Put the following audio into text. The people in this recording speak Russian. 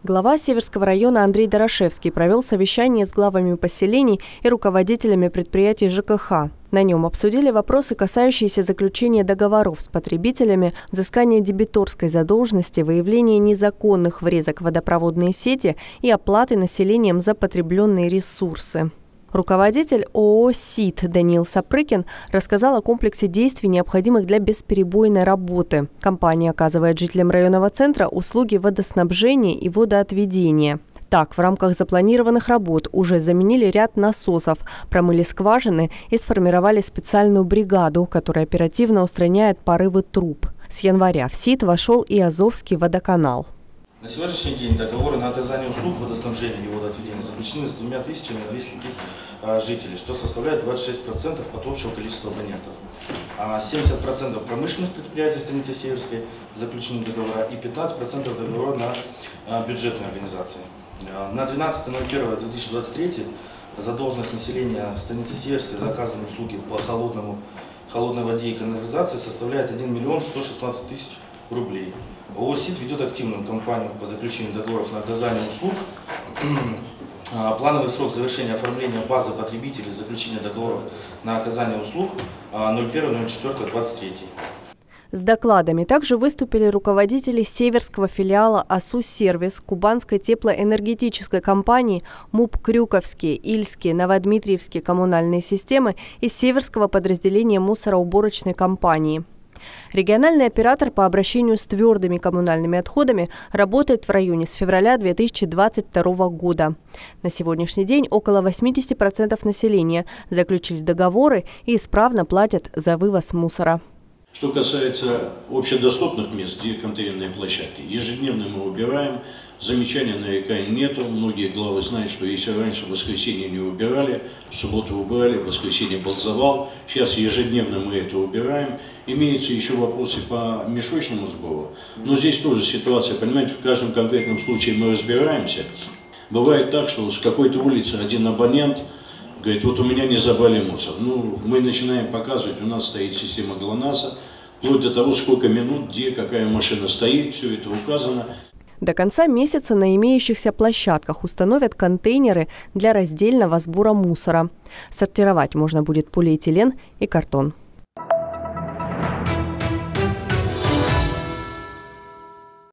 Глава Северского района Андрей Дорошевский провел совещание с главами поселений и руководителями предприятий ЖКХ. На нем обсудили вопросы, касающиеся заключения договоров с потребителями, взыскания дебиторской задолженности, выявления незаконных врезок в водопроводные сети и оплаты населением за потребленные ресурсы. Руководитель ООО «СИД» Даниил Сапрыкин рассказал о комплексе действий, необходимых для бесперебойной работы. Компания оказывает жителям районного центра услуги водоснабжения и водоотведения. Так, в рамках запланированных работ уже заменили ряд насосов, промыли скважины и сформировали специальную бригаду, которая оперативно устраняет порывы труб. С января в СИД вошел и Азовский водоканал. На сегодняшний день договоры на оказание услуг водоснабжения и водоотведения заключены с 2200 жителей, что составляет 26% от общего количества абонентов. 70% промышленных предприятий станицы Северской заключены договора и 15% договоров на бюджетные организации. На 12.01.2023 задолженность населения станицы Северской за оказанные услуги по холодной воде и канализации составляет 1 миллион 116 тысяч рублей. ООО «СИД» ведет активную кампанию по заключению договоров на оказание услуг. Плановый срок завершения оформления базы потребителей заключения договоров на оказание услуг 01.04.23. С докладами также выступили руководители северского филиала АСУ-сервис, Кубанской теплоэнергетической компании, МУП Крюковские, Ильские, Новодмитриевские коммунальные системы и северского подразделения мусороуборочной компании. Региональный оператор по обращению с твердыми коммунальными отходами работает в районе с февраля 2022 года. На сегодняшний день около 80% населения заключили договоры и исправно платят за вывоз мусора. Что касается общедоступных мест, где контейнерные площадки, ежедневно мы убираем, замечаний нареканий нету. Многие главы знают, что если раньше в воскресенье не убирали, в субботу убирали, в воскресенье был завал. Сейчас ежедневно мы это убираем. Имеются еще вопросы по мешочному сбору. Но здесь тоже ситуация, понимаете, в каждом конкретном случае мы разбираемся. Бывает так, что с какой-то улицы один абонент говорит, вот у меня не забрали мусор. Ну, мы начинаем показывать, у нас стоит система ГЛОНАССа, вплоть до того, сколько минут, где, какая машина стоит, все это указано. До конца месяца на имеющихся площадках установят контейнеры для раздельного сбора мусора. Сортировать можно будет полиэтилен и картон.